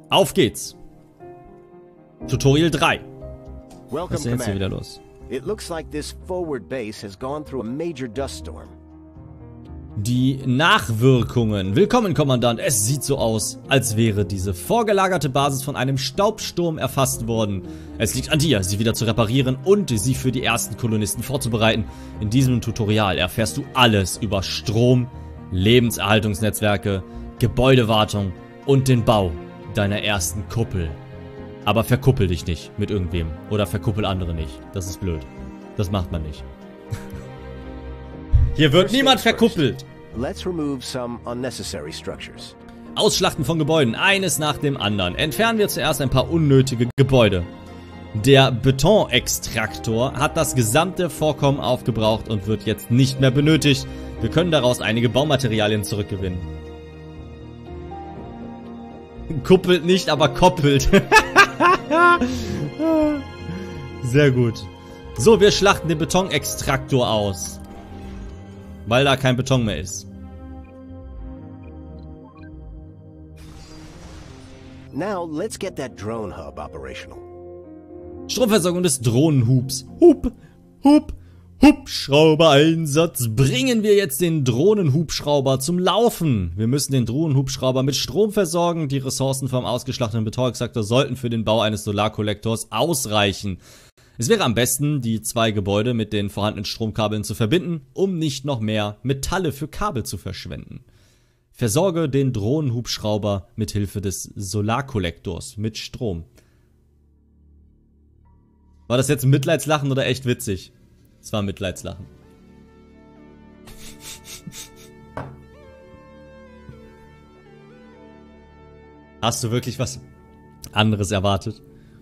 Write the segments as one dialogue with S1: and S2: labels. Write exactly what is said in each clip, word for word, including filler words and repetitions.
S1: Auf geht's. Tutorial drei.
S2: Welcome,
S1: Was ist denn jetzt hier
S2: Commander.
S1: wieder los?
S2: It looks like this forward base has gone through a major dust storm.
S1: Die Nachwirkungen. Willkommen, Kommandant. Es sieht so aus, als wäre diese vorgelagerte Basis von einem Staubsturm erfasst worden. Es liegt an dir, sie wieder zu reparieren und sie für die ersten Kolonisten vorzubereiten. In diesem Tutorial erfährst du alles über Strom, Lebenserhaltungsnetzwerke, Gebäudewartung und den Bau deiner ersten Kuppel. Aber verkuppel dich nicht mit irgendwem. Oder verkuppel andere nicht. Das ist blöd. Das macht man nicht. Hier wird niemand verkuppelt.
S2: Let's remove some unnecessary structures.
S1: Ausschlachten von Gebäuden, eines nach dem anderen. Entfernen wir zuerst ein paar unnötige Gebäude. Der Betonextraktor hat das gesamte Vorkommen aufgebraucht und wird jetzt nicht mehr benötigt. Wir können daraus einige Baumaterialien zurückgewinnen. Kuppelt nicht, aber koppelt. Sehr gut. So, wir schlachten den Betonextraktor aus. Weil da kein Beton mehr ist.
S2: Now let's get that drone hub operational.
S1: Stromversorgung des Drohnenhubs. Hub, Hub, Hubschrauber-Einsatz. Bringen wir jetzt den Drohnenhubschrauber zum Laufen. Wir müssen den Drohnenhubschrauber mit Strom versorgen. Die Ressourcen vom ausgeschlachteten Betonextraktor sollten für den Bau eines Solarkollektors ausreichen. Es wäre am besten, die zwei Gebäude mit den vorhandenen Stromkabeln zu verbinden, um nicht noch mehr Metalle für Kabel zu verschwenden. Versorge den Drohnenhubschrauber mit Hilfe des Solarkollektors mit Strom. War das jetzt ein Mitleidslachen oder echt witzig? Es war ein Mitleidslachen. Hast du wirklich was anderes erwartet?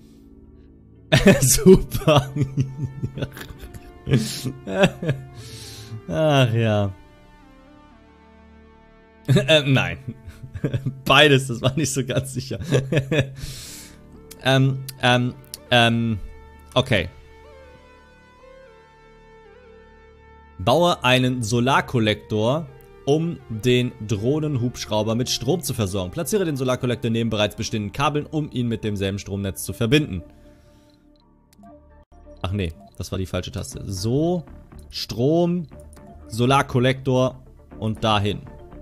S1: Super. Ach ja. ähm, nein. Beides, das war nicht so ganz sicher. ähm, ähm, ähm, okay. Baue einen Solarkollektor, um den Drohnenhubschrauber mit Strom zu versorgen. Platziere den Solarkollektor neben bereits bestehenden Kabeln, um ihn mit demselben Stromnetz zu verbinden. Ach nee, das war die falsche Taste. So, Strom, Solarkollektor und dahin.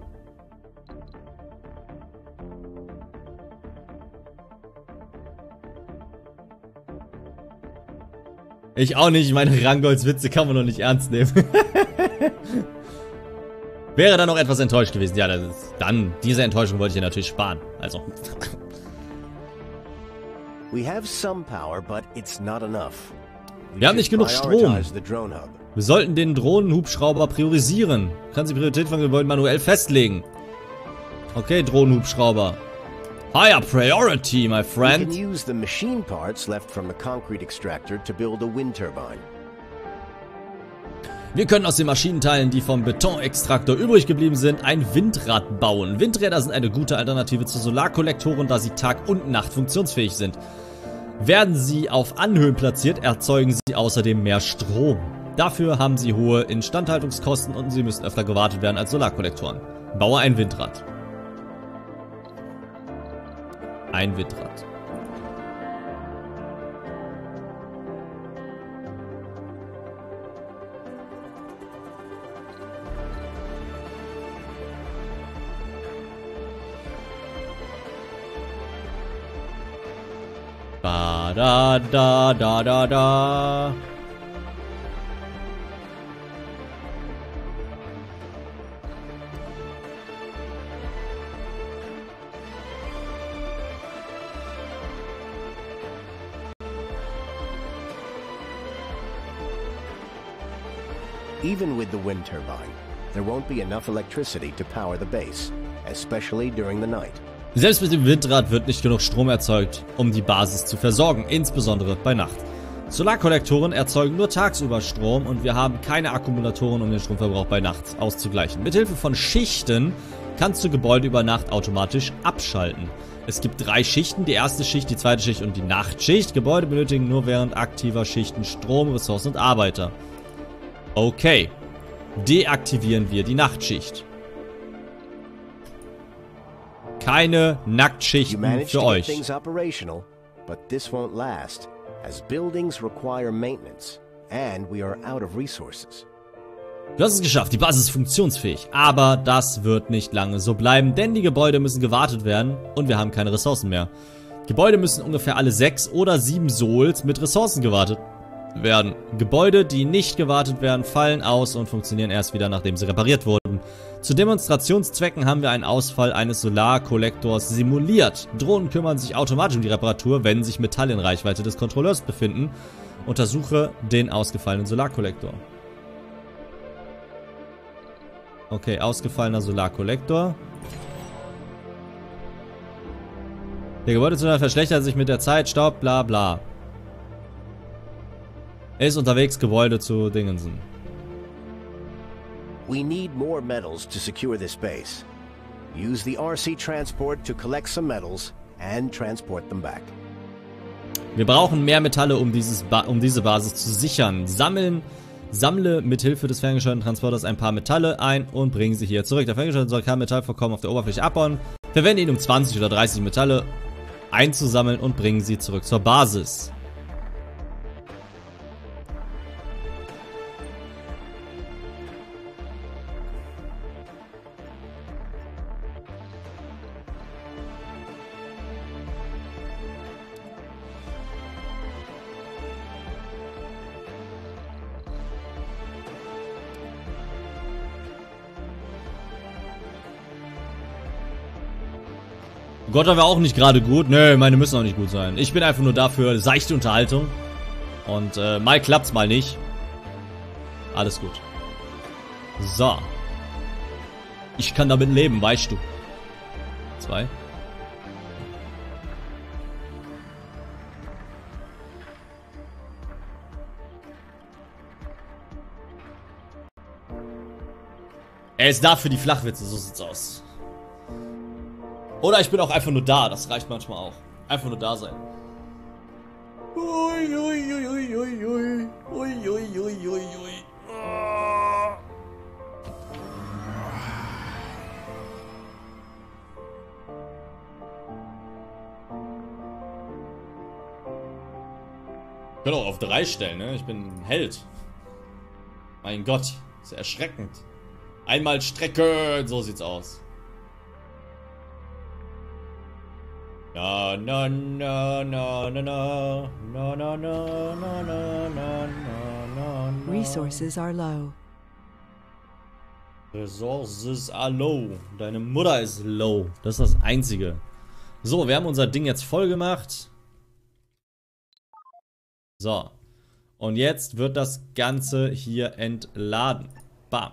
S1: Ich auch nicht, meine Rangolds-Witze kann man noch nicht ernst nehmen. Wäre dann noch etwas enttäuscht gewesen. Ja, das ist, dann, diese Enttäuschung wollte ich ja natürlich sparen. Also.
S2: We have some power, but it's not enough.
S1: Wir haben nicht genug Strom. Wir sollten den Drohnenhubschrauber priorisieren. Kannst die Priorität von Gebäuden manuell festlegen. Okay, Drohnenhubschrauber. Higher priority, my friend.
S2: We can use the machine parts left from the concrete extractor to build a wind turbine.
S1: Wir können aus den Maschinenteilen, die vom Betonextraktor übrig geblieben sind, ein Windrad bauen. Windräder sind eine gute Alternative zu Solarkollektoren, da sie Tag und Nacht funktionsfähig sind. Werden sie auf Anhöhen platziert, erzeugen sie außerdem mehr Strom. Dafür haben sie hohe Instandhaltungskosten und sie müssen öfter gewartet werden als Solarkollektoren. Baue ein Windrad. Ein Windrad. Ba da da da da da.
S2: Even with the wind turbine, there won't be enough electricity to power the base, especially during the night.
S1: Selbst mit dem Windrad wird nicht genug Strom erzeugt, um die Basis zu versorgen, insbesondere bei Nacht. Solarkollektoren erzeugen nur tagsüber Strom und wir haben keine Akkumulatoren, um den Stromverbrauch bei Nacht auszugleichen. Mithilfe von Schichten kannst du Gebäude über Nacht automatisch abschalten. Es gibt drei Schichten, die erste Schicht, die zweite Schicht und die Nachtschicht. Gebäude benötigen nur während aktiver Schichten Strom, Ressourcen und Arbeiter. Okay, deaktivieren wir die Nachtschicht. Keine
S2: You
S1: Nacktschichten
S2: managed
S1: für
S2: to get
S1: euch.
S2: things operational, but this won't last, as buildings require maintenance, and we are out of resources.
S1: Du hast es geschafft, die Basis ist funktionsfähig. Aber das wird nicht lange so bleiben, denn die Gebäude müssen gewartet werden und wir haben keine Ressourcen mehr. Gebäude müssen ungefähr alle sechs oder sieben Souls mit Ressourcen gewartet werden. Gebäude, die nicht gewartet werden, fallen aus und funktionieren erst wieder, nachdem sie repariert wurden. Zu Demonstrationszwecken haben wir einen Ausfall eines Solarkollektors simuliert. Drohnen kümmern sich automatisch um die Reparatur, wenn sich Metalle in Reichweite des Kontrolleurs befinden. Untersuche den ausgefallenen Solarkollektor. Okay, ausgefallener Solarkollektor. Der Gebäudezustand verschlechtert sich mit der Zeit, Staub, bla bla. Er ist unterwegs, Gebäude zu Dingensen.
S2: We need more metals to secure this base. Use the R C transport to collect some metals and transport them back.
S1: Wir brauchen mehr Metalle, um, dieses ba um diese Basis zu sichern. Sammeln, sammle mit Hilfe des ferngesteuerten Transporters ein paar Metalle ein und bringe sie hier zurück. Der ferngesteuerte soll kein Metallvorkommen auf der Oberfläche abbauen. Verwende ihn, um zwanzig oder dreißig Metalle einzusammeln und bringen sie zurück zur Basis. Gott war auch nicht gerade gut. Nö, meine müssen auch nicht gut sein. Ich bin einfach nur dafür seichte Unterhaltung. Und äh, mal klappt's, mal nicht. Alles gut. So. Ich kann damit leben, weißt du. Zwei. Er ist da für die Flachwitze, so sieht's aus. Oder ich bin auch einfach nur da, das reicht manchmal auch. Einfach nur da sein. Ui, ui, ui, ui, ui, ui. Ui, ui, ui, ui, ui. Oh. Ich kann auch auf drei stellen, ne? Ich bin ein Held. Mein Gott, ist ja erschreckend. Einmal Strecke, so sieht's aus. Na na na na na na na na na na na na na.
S3: Resources are low.
S1: Resources are low. Deine Mutter ist low. Das ist das Einzige. So, wir haben unser Ding jetzt voll gemacht. So. Und jetzt wird das Ganze hier entladen. Bam.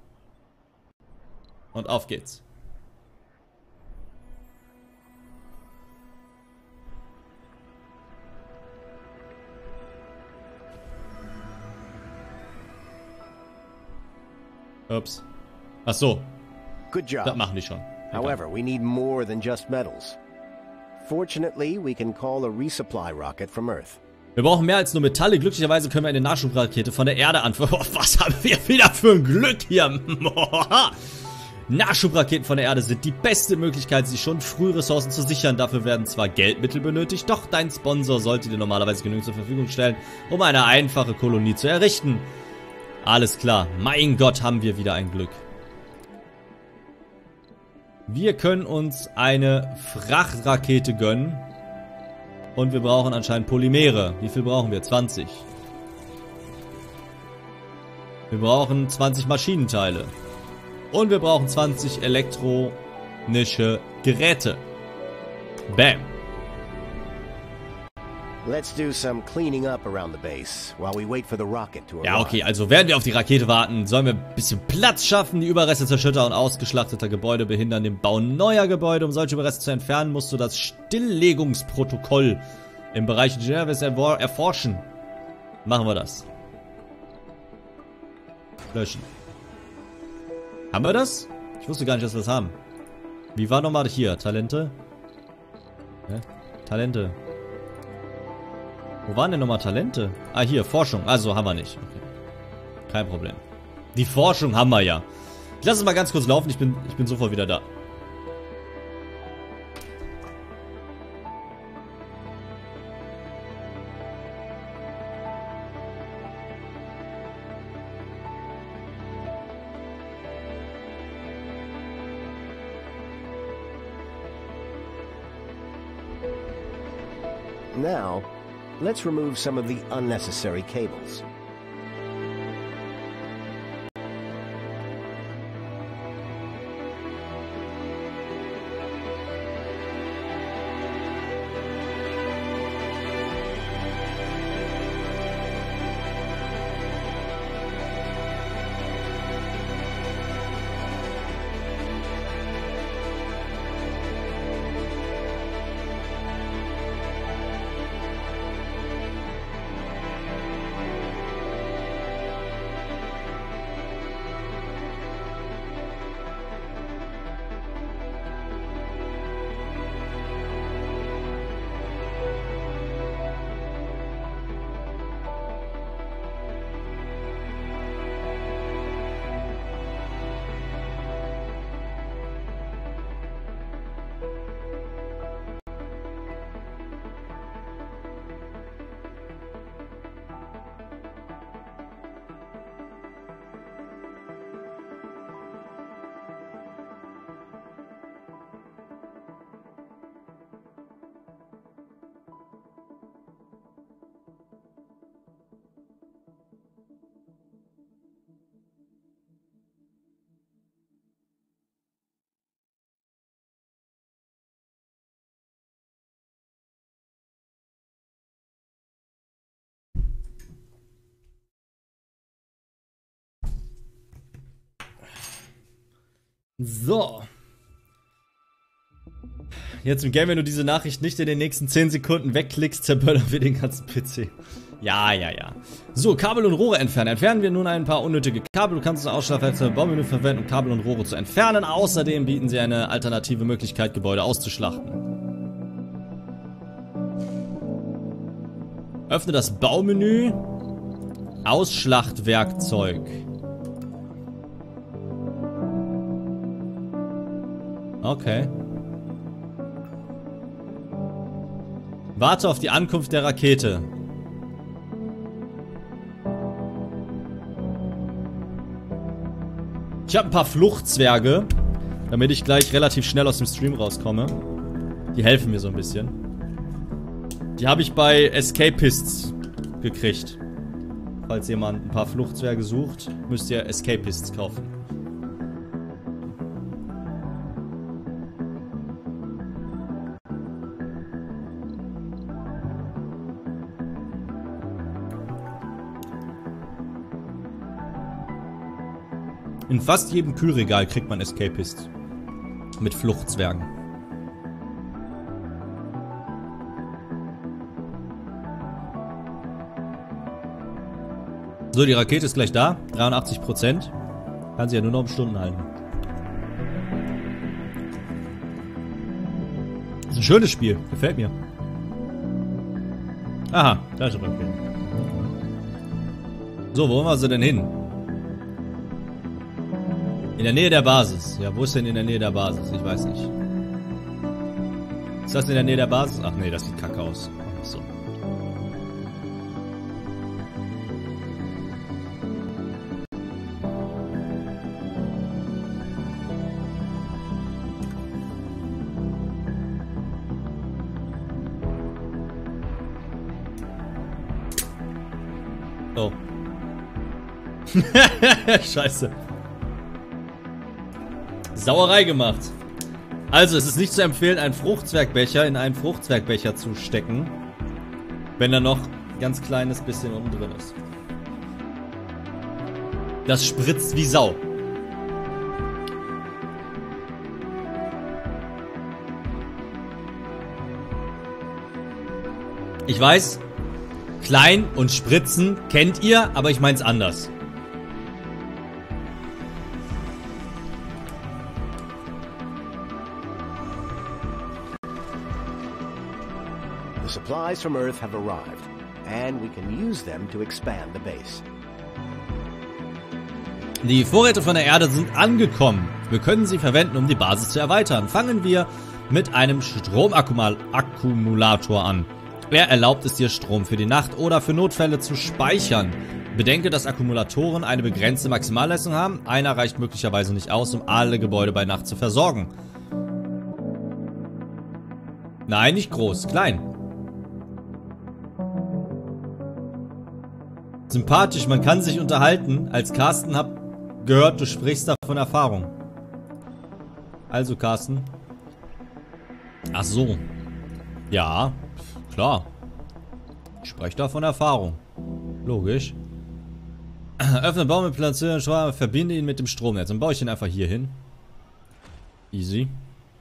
S1: Und auf geht's. Ups. Ach so.
S2: Good job.
S1: Das machen die schon.
S2: However, we need more than just metals. Fortunately, we can call a resupply rocket from Earth.
S1: Wir brauchen mehr als nur Metalle. Glücklicherweise können wir eine Nachschubrakete von der Erde anführen. Was haben wir wieder für ein Glück hier? Nachschubraketen von der Erde sind die beste Möglichkeit, sich schon früh Ressourcen zu sichern. Dafür werden zwar Geldmittel benötigt, doch dein Sponsor sollte dir normalerweise genügend zur Verfügung stellen, um eine einfache Kolonie zu errichten. Alles klar. Mein Gott, haben wir wieder ein Glück. Wir können uns eine Frachtrakete gönnen. Und wir brauchen anscheinend Polymere. Wie viel brauchen wir? zwanzig. Wir brauchen zwanzig Maschinenteile. Und wir brauchen zwanzig elektronische Geräte. Bam.
S2: Let's do some cleaning up around the base while we wait for the rocket to arrive.
S1: Ja, okay, also während wir auf die Rakete warten, sollen wir ein bisschen Platz schaffen. Die Überreste zerstörter und ausgeschlachteter Gebäude behindern den Bau neuer Gebäude. Um solche Überreste zu entfernen, musst du das Stilllegungsprotokoll im Bereich Ingenieurwesen erforschen. Machen wir das. Löschen. Haben wir das? Ich wusste gar nicht, dass wir das haben. Wie war nochmal hier? Talente? Ja, Talente. Wo waren denn nochmal Talente? Ah, hier, Forschung. Also, haben wir nicht. Okay. Kein Problem. Die Forschung haben wir ja. Ich lasse es mal ganz kurz laufen. Ich bin, ich bin sofort wieder da.
S2: Now, let's remove some of the unnecessary cables.
S1: So. Jetzt im Game, wenn du diese Nachricht nicht in den nächsten zehn Sekunden wegklickst, zerböllern wir den ganzen P C. Ja, ja, ja. So, Kabel und Rohre entfernen. Entfernen wir nun ein paar unnötige Kabel. Du kannst das Ausschlagfenster im Baumenü verwenden, um Kabel und Rohre zu entfernen. Außerdem bieten sie eine alternative Möglichkeit, Gebäude auszuschlachten. Öffne das Baumenü. Ausschlachtwerkzeug. Okay. Warte auf die Ankunft der Rakete. Ich habe ein paar Fluchtzwerge, damit ich gleich relativ schnell aus dem Stream rauskomme. Die helfen mir so ein bisschen. Die habe ich bei Escapists gekriegt. Falls jemand ein paar Fluchtzwerge sucht, müsst ihr Escapists kaufen. In fast jedem Kühlregal kriegt man Escapist. Mit Fluchtzwergen. So, die Rakete ist gleich da. dreiundachtzig Prozent. Kann sie ja nur noch um Stunden halten. Das ist ein schönes Spiel. Gefällt mir. Aha, da ist die Rakete. So, wo wollen wir sie denn hin? In der Nähe der Basis. Ja, wo ist denn in der Nähe der Basis? Ich weiß nicht. Ist das in der Nähe der Basis? Ach nee, das sieht kacke aus. So. Oh. Scheiße. Sauerei gemacht. Also, es ist nicht zu empfehlen, einen Fruchtzwergbecher in einen Fruchtzwergbecher zu stecken, wenn da noch ein ganz kleines bisschen unten drin ist. Das spritzt wie Sau. Ich weiß, klein und spritzen kennt ihr, aber ich mein's anders.
S2: The supplies from Earth have arrived, and we can use them to expand the base.
S1: Die Vorräte von der Erde sind angekommen. Wir können sie verwenden, um die Basis zu erweitern. Fangen wir mit einem Stromakkumulator an. Er erlaubt es dir, Strom für die Nacht oder für Notfälle zu speichern. Bedenke, dass Akkumulatoren eine begrenzte Maximalleistung haben. Einer reicht möglicherweise nicht aus, um alle Gebäude bei Nacht zu versorgen. Nein, nicht groß, klein. Sympathisch, man kann sich unterhalten. Als Carsten hab gehört, du sprichst da von Erfahrung. Also, Carsten. Ach so. Ja, klar. Ich spreche da von Erfahrung. Logisch. Öffne Baum mit Plantieren, Schwamm, verbinde ihn mit dem Stromnetz. Dann baue ich ihn einfach hier hin. Easy.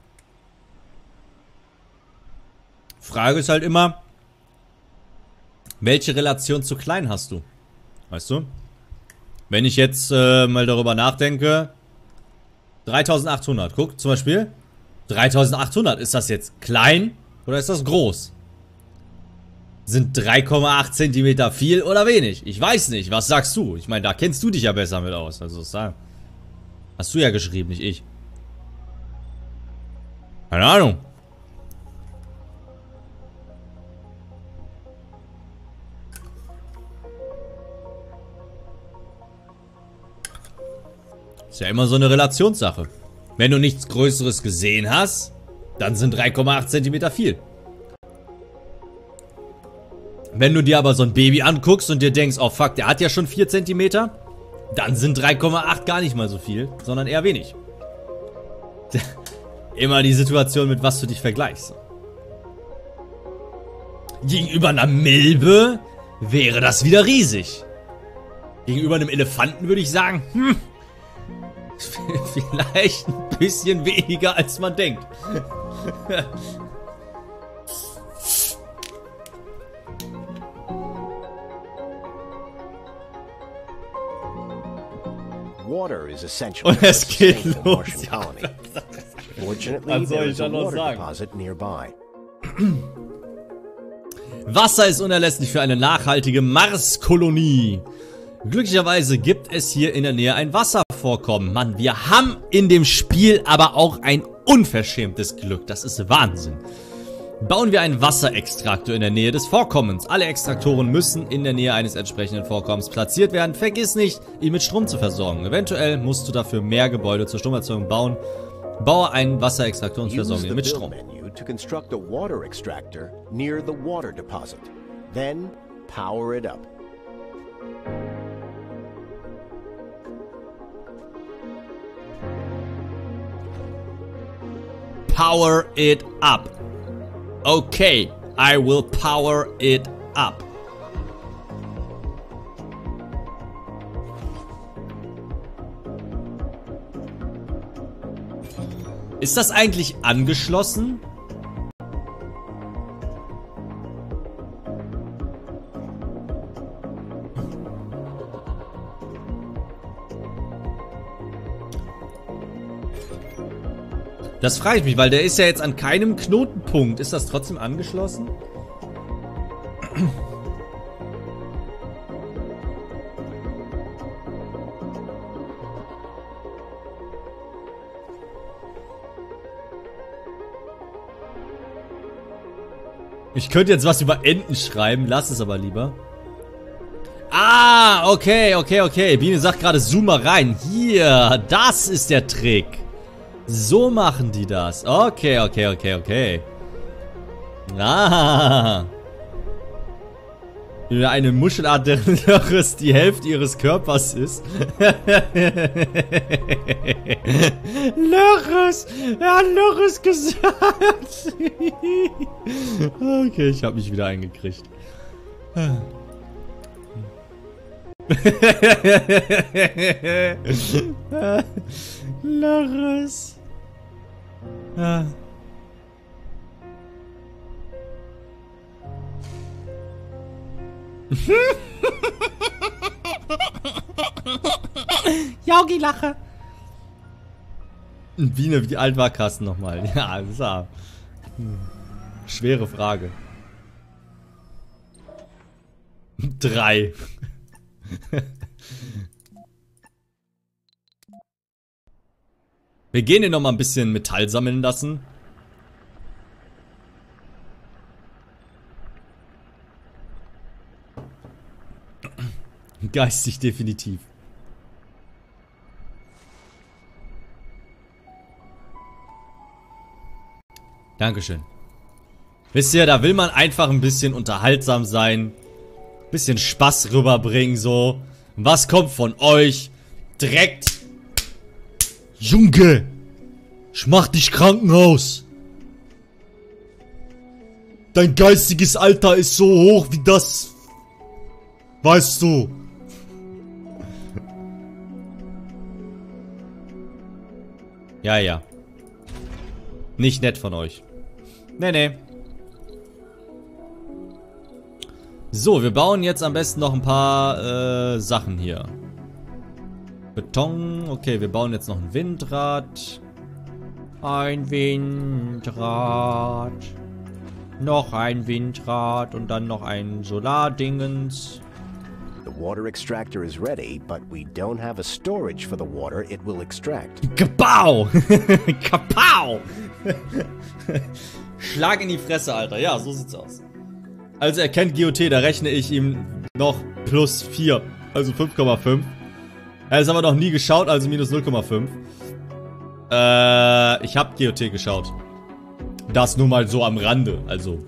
S1: Frage ist halt immer, welche Relation zu klein hast du? Weißt du? Wenn ich jetzt äh, mal darüber nachdenke, dreitausendachthundert, guck zum Beispiel, dreitausendachthundert, ist das jetzt klein oder ist das groß? Sind drei Komma acht Zentimeter viel oder wenig? Ich weiß nicht, was sagst du? Ich meine, da kennst du dich ja besser mit aus, also sagen. Hast du ja geschrieben, nicht ich. Keine Ahnung. Ist ja immer so eine Relationssache. Wenn du nichts Größeres gesehen hast, dann sind drei Komma acht Zentimeter viel. Wenn du dir aber so ein Baby anguckst und dir denkst, oh fuck, der hat ja schon vier Zentimeter, dann sind drei Komma acht gar nicht mal so viel, sondern eher wenig. Immer die Situation, mit was du dich vergleichst. Gegenüber einer Milbe wäre das wieder riesig. Gegenüber einem Elefanten würde ich sagen, hm, vielleicht ein bisschen weniger, als man denkt.
S2: Water is essential.
S1: Und es geht los.
S2: Ja. Fortunately,
S1: Was soll
S2: there
S1: ich
S2: is
S1: da
S2: a
S1: noch
S2: water
S1: sagen?
S2: deposit nearby.
S1: Wasser ist unerlässlich für eine nachhaltige Marskolonie. Glücklicherweise gibt es hier in der Nähe ein Wasservorkommen. Mann, wir haben in dem Spiel aber auch ein unverschämtes Glück. Das ist Wahnsinn. Bauen wir einen Wasserextraktor in der Nähe des Vorkommens. Alle Extraktoren müssen in der Nähe eines entsprechenden Vorkommens platziert werden. Vergiss nicht, ihn mit Strom zu versorgen. Eventuell musst du dafür mehr Gebäude zur Stromerzeugung bauen. Baue einen Wasserextraktor und versorge ihn mit Strom.
S2: To construct a water extractor near the water deposit. Then power it up.
S1: Power it up. Okay, I will power it up. Ist das eigentlich angeschlossen? Das frage ich mich, weil der ist ja jetzt an keinem Knotenpunkt. Ist das trotzdem angeschlossen? Ich könnte jetzt was über Enten schreiben, lass es aber lieber. Ah, okay, okay, okay. Biene sagt gerade, zoom mal rein. Hier, das ist der Trick. So machen die das. Okay, okay, okay, okay. Ah. Eine Muschelart, deren Loris die Hälfte ihres Körpers ist. Loris! Er hat Loris gesagt! Okay, ich habe mich wieder eingekriegt. Loris. Ah. Jaugi-Lache. Biene, wie alt war Carsten nochmal? Ja, das war hm. Schwere Frage. Drei. Wir gehen hier nochmal ein bisschen Metall sammeln lassen. Geistig definitiv. Dankeschön. Wisst ihr, da will man einfach ein bisschen unterhaltsam sein. Bisschen Spaß rüberbringen, so. Was kommt von euch? Direkt. Junge! Ich mach dich Krankenhaus! Dein geistiges Alter ist so hoch wie das. Weißt du. Ja, ja. Nicht nett von euch. Nee, nee. So, wir bauen jetzt am besten noch ein paar äh, Sachen hier. Beton. Okay, wir bauen jetzt noch ein Windrad. Ein Windrad. Noch ein Windrad und dann noch ein Solardingens.
S2: The water extractor is ready, but we don't have a storage for the water it will extract.
S1: Kapau! Kapau! Schlag in die Fresse, Alter. Ja, so sieht's aus. Also er kennt G O T, da rechne ich ihm noch plus vier, also fünf Komma fünf. Er ist aber noch nie geschaut, also minus null Komma fünf. Äh, ich habe G O T geschaut. Das nur mal so am Rande, also.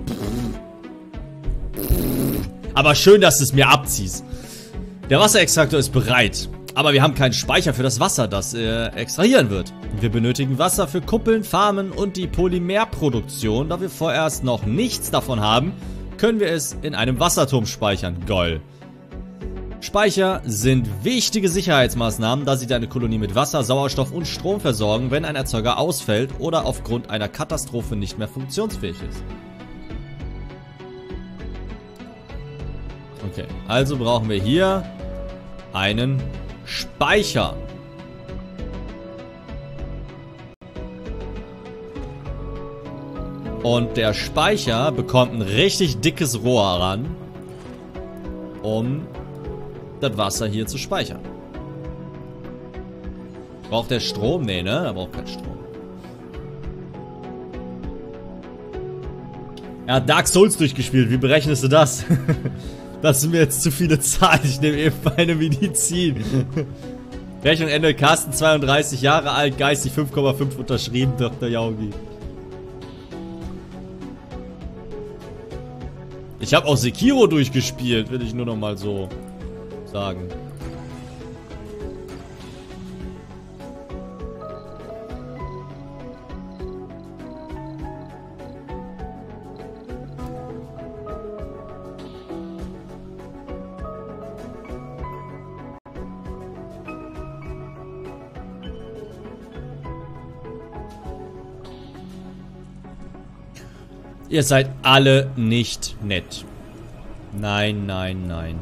S1: Aber schön, dass du es mir abziehst. Der Wasserextraktor ist bereit. Aber wir haben keinen Speicher für das Wasser, das äh, extrahieren wird. Wir benötigen Wasser für Kuppeln, Farmen und die Polymerproduktion. Da wir vorerst noch nichts davon haben, können wir es in einem Wasserturm speichern. Geil. Speicher sind wichtige Sicherheitsmaßnahmen, da sie deine Kolonie mit Wasser, Sauerstoff und Strom versorgen, wenn ein Erzeuger ausfällt oder aufgrund einer Katastrophe nicht mehr funktionsfähig ist. Okay, also brauchen wir hier einen Speicher. Und der Speicher bekommt ein richtig dickes Rohr ran, um das Wasser hier zu speichern. Braucht der Strom? Nee, ne? Er braucht keinen Strom. Er hat Dark Souls durchgespielt. Wie berechnest du das? Das sind mir jetzt zu viele Zahlen. Ich nehme eben meine Medizin. Rechnung Ende. Carsten zweiunddreißig Jahre alt. Geistig fünf Komma fünf unterschrieben. Doktor Jaugi. Ich habe auch Sekiro durchgespielt. Will ich nur noch mal so sagen. Ihr seid alle nicht nett. Nein, nein, nein.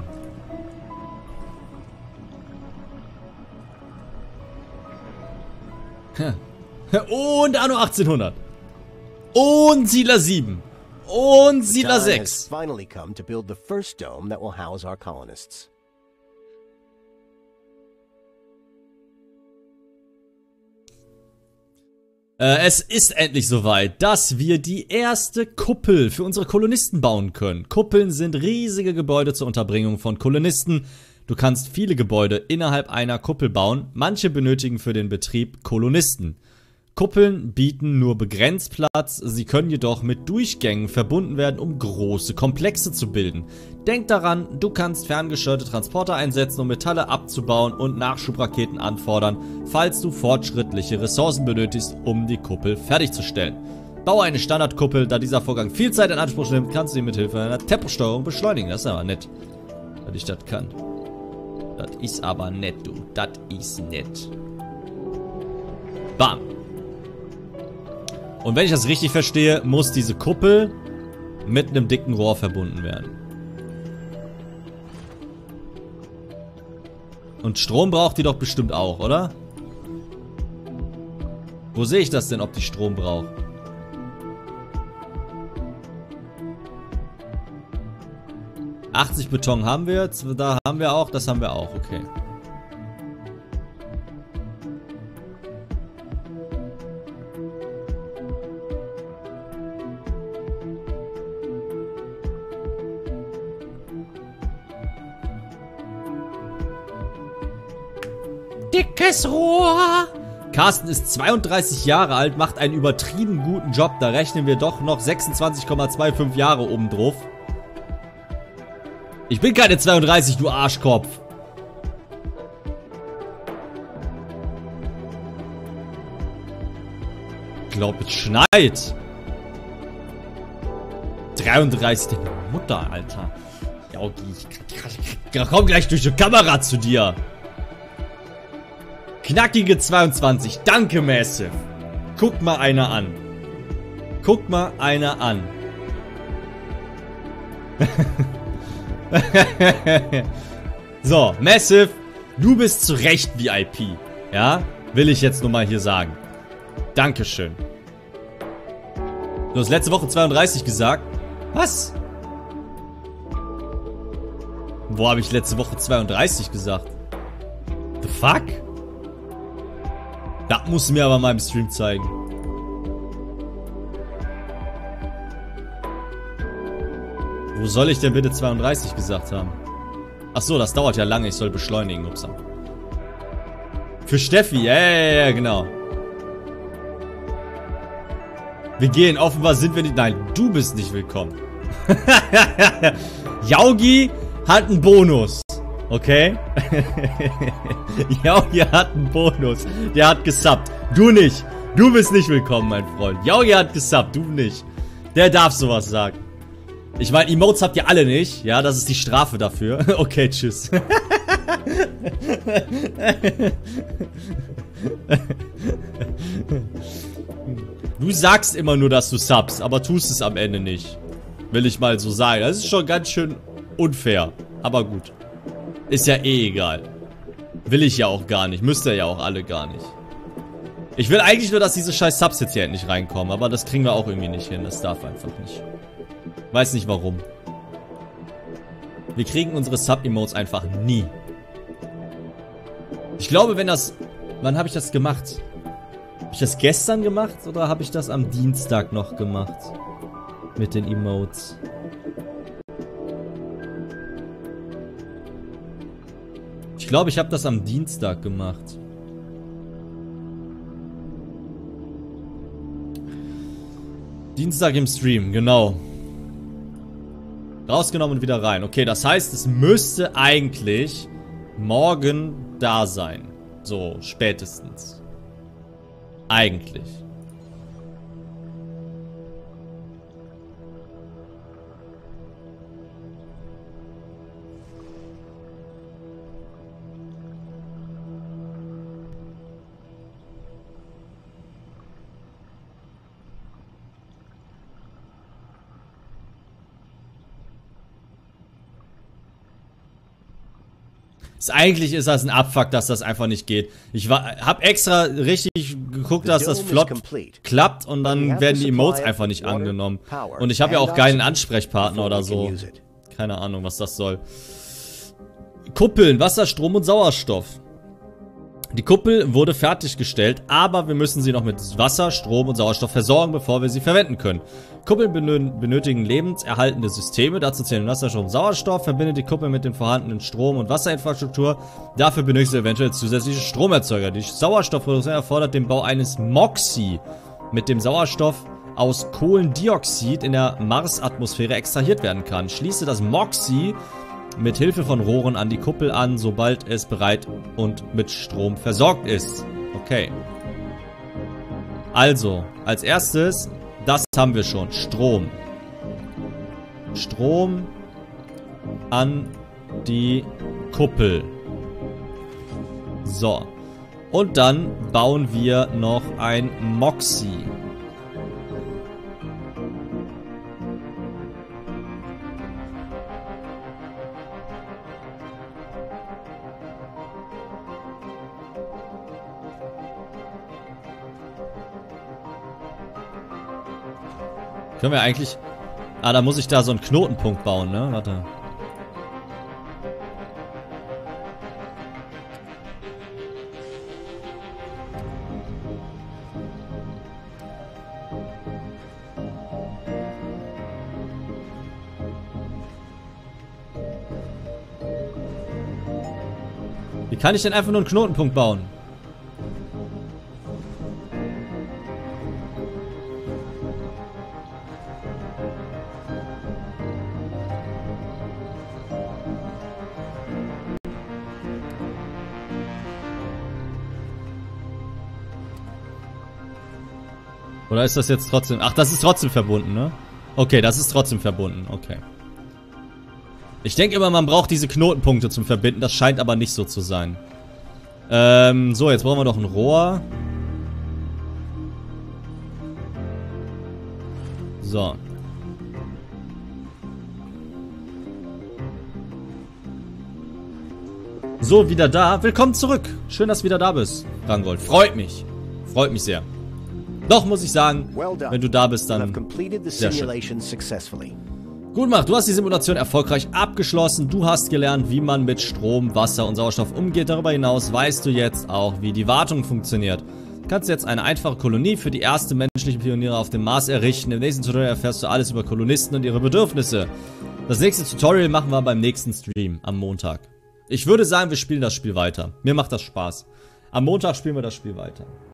S1: Und Anno achtzehnhundert. Und Siedler sieben. Und Siedler sechs.
S2: Finally come to build the first dome that will house our colonists.
S1: Äh, es ist endlich soweit, dass wir die erste Kuppel für unsere Kolonisten bauen können. Kuppeln sind riesige Gebäude zur Unterbringung von Kolonisten. Du kannst viele Gebäude innerhalb einer Kuppel bauen. Manche benötigen für den Betrieb Kolonisten. Kuppeln bieten nur begrenzt Platz, sie können jedoch mit Durchgängen verbunden werden, um große Komplexe zu bilden. Denk daran, du kannst ferngesteuerte Transporter einsetzen, um Metalle abzubauen und Nachschubraketen anfordern, falls du fortschrittliche Ressourcen benötigst, um die Kuppel fertigzustellen. Baue eine Standardkuppel, da dieser Vorgang viel Zeit in Anspruch nimmt, kannst du ihn mit Hilfe einer Temposteuerung beschleunigen. Das ist aber nett, dass ich das kann. Das ist aber nett, du. Das ist nett. Bam. Und wenn ich das richtig verstehe, muss diese Kuppel mit einem dicken Rohr verbunden werden. Und Strom braucht die doch bestimmt auch, oder? Wo sehe ich das denn, ob die Strom braucht? achtzig Beton haben wir, da haben wir auch, das haben wir auch, okay. Dickes Rohr. Carsten ist zweiunddreißig Jahre alt, macht einen übertrieben guten Job. Da rechnen wir doch noch sechsundzwanzig Komma fünfundzwanzig Jahre oben drauf. Ich bin keine zweiunddreißig, du Arschkopf. Ich glaube, es schneit. dreiunddreißig. Mutter, Alter. Ja, ich komm gleich durch die Kamera zu dir. Knackige zweiundzwanzig. Danke, Massive. Guck mal einer an. Guck mal einer an. So, Massive, du bist zu Recht V I P. Ja? Will ich jetzt nur mal hier sagen. Dankeschön. Du hast letzte Woche zweiunddreißig gesagt. Was? Wo habe ich letzte Woche zweiunddreißig gesagt? The fuck? Das musst du mir aber mal im Stream zeigen. Wo soll ich denn bitte zweiunddreißig gesagt haben? Ach so, das dauert ja lange. Ich soll beschleunigen. Upsa. Für Steffi. Ja, ja, ja, genau. Wir gehen. Offenbar sind wir nicht... Nein, du bist nicht willkommen. Yaugi hat einen Bonus. Okay? Yaugi hat einen Bonus. Der hat gesubbt. Du nicht. Du bist nicht willkommen, mein Freund. Yaugi hat gesubbt. Du nicht. Der darf sowas sagen. Ich meine, Emotes habt ihr alle nicht. Ja, das ist die Strafe dafür. Okay, tschüss. Du sagst immer nur, dass du subst, aber tust es am Ende nicht. Will ich mal so sagen. Das ist schon ganz schön unfair. Aber gut. Ist ja eh egal. Will ich ja auch gar nicht. Müsst ihr ja auch alle gar nicht. Ich will eigentlich nur, dass diese scheiß Subs jetzt hier endlich reinkommen. Aber das kriegen wir auch irgendwie nicht hin. Das darf einfach nicht. Weiß nicht warum. Wir kriegen unsere Sub-Emotes einfach nie. Ich glaube, wenn das... Wann habe ich das gemacht? Habe ich das gestern gemacht oder habe ich das am Dienstag noch gemacht? Mit den Emotes. Ich glaube, ich habe das am Dienstag gemacht. Dienstag im Stream, genau. Rausgenommen und wieder rein. Okay, das heißt, es müsste eigentlich morgen da sein. So, spätestens. Eigentlich. Eigentlich ist das ein Abfuck, dass das einfach nicht geht. Ich war, hab extra richtig geguckt, dass das flott klappt und dann werden die Emotes einfach nicht angenommen. Und ich habe ja auch keinen Ansprechpartner oder so. Keine Ahnung, was das soll. Kuppeln, Wasser, Strom und Sauerstoff. Die Kuppel wurde fertiggestellt, aber wir müssen sie noch mit Wasser, Strom und Sauerstoff versorgen, bevor wir sie verwenden können. Kuppeln benötigen lebenserhaltende Systeme, dazu zählen Wasserstoff und Sauerstoff, verbindet die Kuppel mit den vorhandenen Strom- und Wasserinfrastruktur. Dafür benötigst du eventuell zusätzliche Stromerzeuger. Die Sauerstoffproduktion erfordert den Bau eines MOXIE, mit dem Sauerstoff aus Kohlendioxid in der Marsatmosphäre extrahiert werden kann. Schließe das MOXIE mit Hilfe von Rohren an die Kuppel an, sobald es bereit und mit Strom versorgt ist. Okay. Also, als erstes, das haben wir schon. Strom. Strom an die Kuppel. So. Und dann bauen wir noch ein MOXIE. Können wir eigentlich... Ah, da muss ich da so einen Knotenpunkt bauen, ne? Warte. Wie kann ich denn einfach nur einen Knotenpunkt bauen? Oder ist das jetzt trotzdem... Ach, das ist trotzdem verbunden, ne? Okay, das ist trotzdem verbunden. Okay. Ich denke immer, man braucht diese Knotenpunkte zum Verbinden. Das scheint aber nicht so zu sein. Ähm, so, jetzt brauchen wir doch ein Rohr. So. So, wieder da. Willkommen zurück. Schön, dass du wieder da bist, Rangold. Freut mich. Freut mich sehr. Doch, muss ich sagen, wenn du da bist, dann sehr schön. Gut gemacht, du hast die Simulation erfolgreich abgeschlossen. Du hast gelernt, wie man mit Strom, Wasser und Sauerstoff umgeht. Darüber hinaus weißt du jetzt auch, wie die Wartung funktioniert. Du kannst jetzt eine einfache Kolonie für die ersten menschlichen Pioniere auf dem Mars errichten. Im nächsten Tutorial erfährst du alles über Kolonisten und ihre Bedürfnisse. Das nächste Tutorial machen wir beim nächsten Stream am Montag. Ich würde sagen, wir spielen das Spiel weiter. Mir macht das Spaß. Am Montag spielen wir das Spiel weiter.